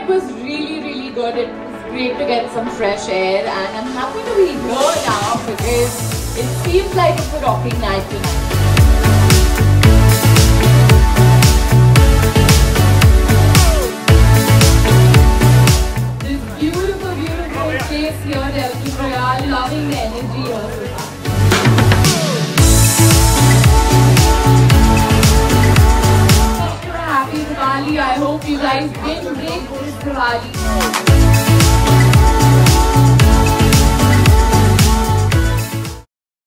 it was really good. It was great to get some fresh air, and I'm happy to be here now because it seems like it's a rocking night tonight. This beautiful place here, Deltin Royale, loving the energy here so far. Happy Diwali. I hope you guys did great this Diwali.